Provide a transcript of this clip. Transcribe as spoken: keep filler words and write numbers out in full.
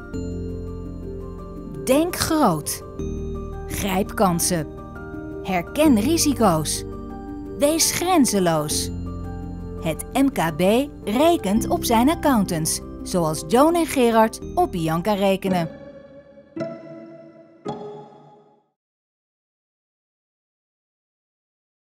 Denk groot. Grijp kansen. Herken risico's. Wees grenzeloos. Het M K B rekent op zijn accountants, zoals Joan en Gerard op Bianca rekenen.